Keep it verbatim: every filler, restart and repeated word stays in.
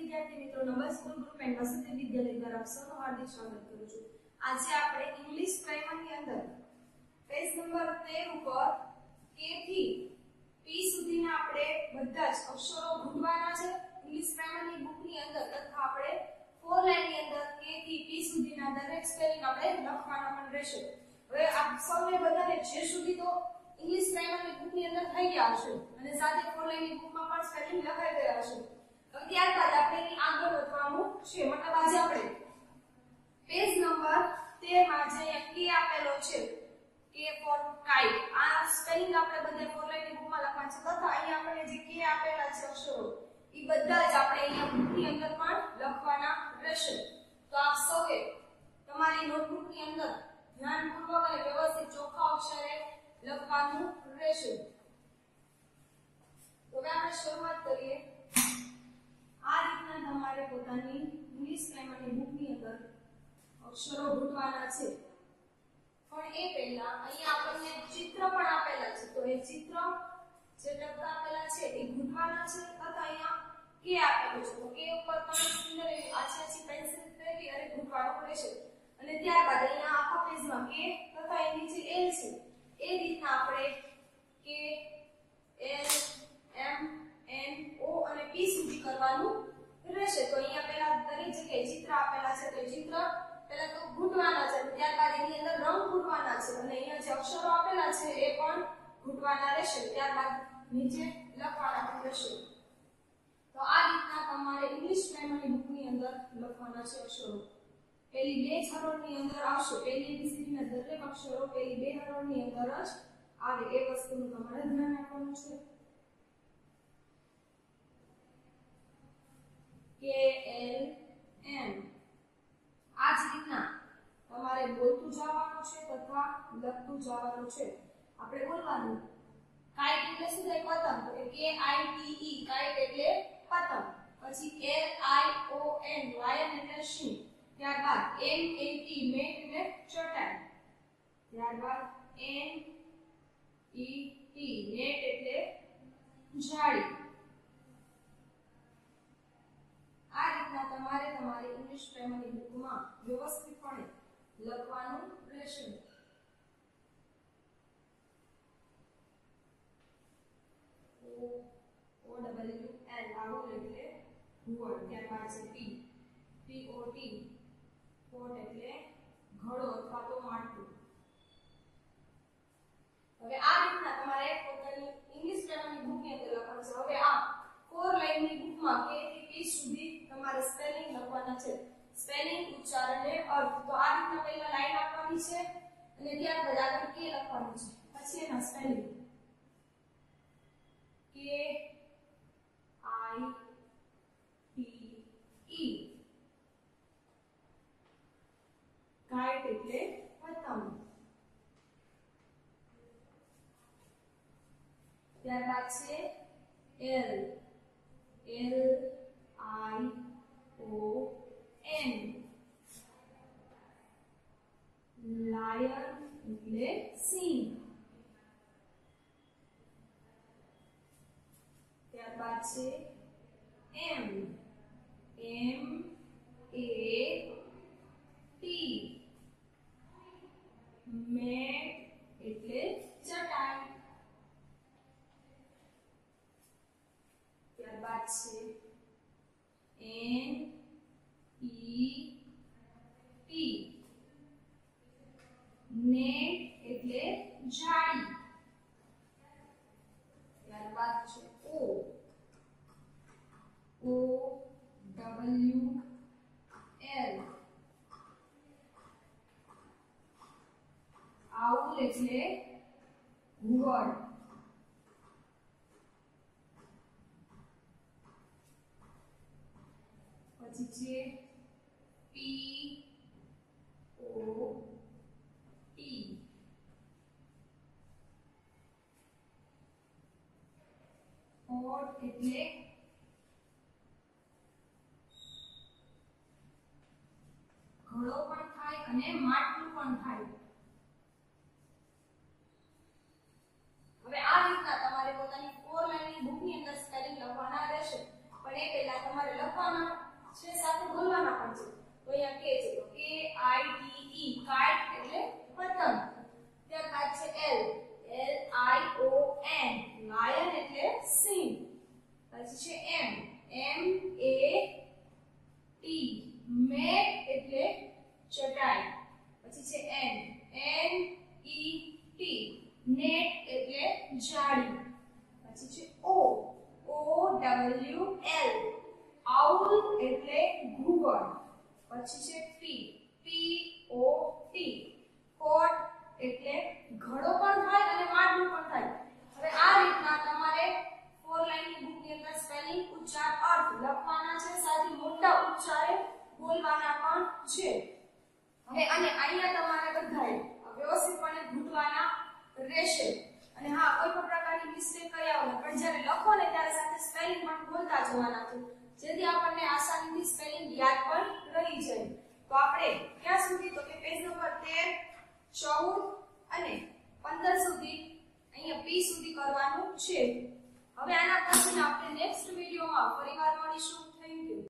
વિદ્યાર્થી મિત્રો નમસ્કાર school group and Vasanti Vidyalaya દ્વારા આપ સૌનું હાર્દિક સ્વાગત કરું છું। આજે આપણે ઇંગ્લિશ પ્રાઇમરની અંદર પેજ નંબર તેર ઉપર કે થી પી સુધીના આપણે બધા જ અક્ષરો ગૂંથવાના છે। ઇંગ્લિશ પ્રાઇમરની બુકની અંદર તથા આપણે ફોર લાઈનની અંદર કે થી પી સુધીના દરેક સ્પેલિંગ આપણે લખવાના પણ રહેશે। હવે આપ સૌને બધાને જે સુધી તો ઇંગ્લિશ પ્રાઇમરની બુકની અંદર થઈ ગયા હશે અને સાથે ફોર લાઈનની બુકમાં પણ સ્પેલિંગ લખાઈ ગયા હશે। હવે ત્યારબાદ આપણે એની આગળ વધવાનું છે, મતલબ આજે આપણે પેજ નંબર તેર માં જે કે આપેલો છે કે ફોર કાઇટ, આ સ્પેલિંગ આપણે બધે ફોર લાઈનની બુકમાં લખવાનું છે તથા અહીંયા આપણે જે કે આપેલા છે અક્ષરો એ બધા જ આપણે અહીંયા બુકની અંદર પણ લખવાના રહેશે। તો આપ સૌએ તમારી નોટબુકની અંદર ધ્યાનપૂર્વક અને વ્યવસ્થિત ચોખ્ખા અક્ષરે લખવાનું રહેશે। તો હવે આપણે શરૂઆત કરીએ। આ રીતના તમારે પોતાની ઇંગ્લિશ ગ્રામરની બુકની અંદર અક્ષરો ગૂંથવાના છે, પણ એ પહેલા અહીંયા આપણને ચિત્ર પણ આપેલા છે, તો એ ચિત્ર જે ટકા આપેલા છે એ ગૂંથવાના છે તથા અહીંયા કે આપેલું છે, તો કે ઉપર પણ સુંદર એવી આછી આછી પેન્સિલ ફેરવી અને ગૂંથવાનું રહેશે। અને ત્યારબાદ અહીંયા આખા પેજમાં કે તથા એની નીચે એલ છે એ રીતના આપણે કે એલ એમ એન ઓ અને પી સુધી કરવાનું રહેશે। તો અહીંયા પહેલા દરેક જગ્યાએ ચિત્ર આપેલા છે, તો ચિત્ર પહેલા તો ગૂંથવાના છે, ત્યારબાદ એની અંદર રંગ ગૂંથવાના છે અને અહીંયા જે અક્ષરો આપેલા છે એ પણ ગૂંથવાના રહેશે, ત્યારબાદ નીચે લખવાના પણ રહેશે। તો આ રીતના તમારે ઇંગ્લિશ ગ્રામરની બુકની અંદર લખવાના છે અક્ષરો। પેલી બે હરોળની અંદર આવશે, પેલી એબીસીડી ના દરેક અક્ષરો પેલી બે હરોળની અંદર જ આવે એ વસ્તુનું તમારે ધ્યાન રાખવાનું છે। કે એલ એમ આ જ રીતના તમારે બોલતું જવાનું છે તથા લખતું જવાનું છે। આપણે બોલવાનું કાઇટ એટલે શું થાય? પતંગ, તો કે આઈ ટી ઈ કાઇટ એટલે પતંગ, પછી L I O N lion એટલે સિંહ, ત્યારબાદ એમ એ ટી મેટ એટલે ચટાઈ, ત્યારબાદ એન ઈ ટી નેટ એટલે જાળી। આ રીતના તમારે તમારી ઇંગ્લિશ ગ્રામરની બુકમાં વ્યવસ્થિતપણે લખવાનું રહેશે। O O W L owl એટલે ઘુવડ, ત્યારબાદ છે પી પી ઓ ટી પોટ એટલે ઘડો અથવા તો માટલું। હવે આ રીતના તમારે પોતાની ઇંગ્લિશ ગ્રામરની બુકની અંદર લખવાનું છે। હવે આ ફોર લાઈનની બુકમાં કે થી પી સુધી તમારે સ્પેલિંગ લખવાના છે, સ્પેલિંગ, ઉચ્ચારણ અને અર્થ। તો આ રીતના પહેલા લાઈન આપવાની છે અને ત્યારબાદ આગળ કે લખવાનું છે, પછી એના સ્પેલિંગ કે આઈ ટી ઈ કાઇટ એટલે પતંગ, ત્યારબાદ છે L L I O N lion એટલે સિંહ, ત્યારબાદ છે એમ એમ એ ટી મેટ એટલે ચટાઈ, ત્યારબાદ છે એન ઈ ટી નેટ એટલે જાળી, ત્યારબાદ છે O O W L owl એટલે ઘુવડ, પછી છે પી ઓ ટી પોટ એટલે ઘડો પણ થાય અને માટલું પણ થાય। હવે આ રીતના તમારે પોતાની ફોર લાઈનની બુકની અંદર સ્પેલિંગ લખવાના રહેશે, પણ એ પહેલા તમારે લખવાના આઉલ એટલે ઘુવડ, પછી છે T T O T, pot એટલે ઘડો પણ થાય અને માટલું પણ થાય. હવે આ રીતના તમારે ફોર લાઈન ની બુક ની અંદર સ્પેલિંગ, ઉચ્ચાર, અર્થ લખવાના છે, સાથે મોટા ઉચ્ચારે બોલવાના પણ છે. હવે અને અહીંયા તમારે બધાએ વ્યવસ્થિતપણે ઘૂંટવાના રહેશે. અને હા, કોઈ પણ પ્રકારની મિસ્ટેક કર્યા વગર પણ જ્યારે લખો ને ત્યારે સાથે સ્પેલિંગ પણ બોલતા જવાના છે, જેથી આપણને આસાનીથી સ્પેલિંગ યાદ પણ રહી જાય. તો આપણે ક્યાં સુધી, તો કે પેજ નંબર તેર, ચૌદ અને પંદર સુધી અહીંયા પી સુધી કરવાનું છે. હવે આના પછી આપણે નેક્સ્ટ વિડિયોમાં ફરીવાર મળીશું. Thank you.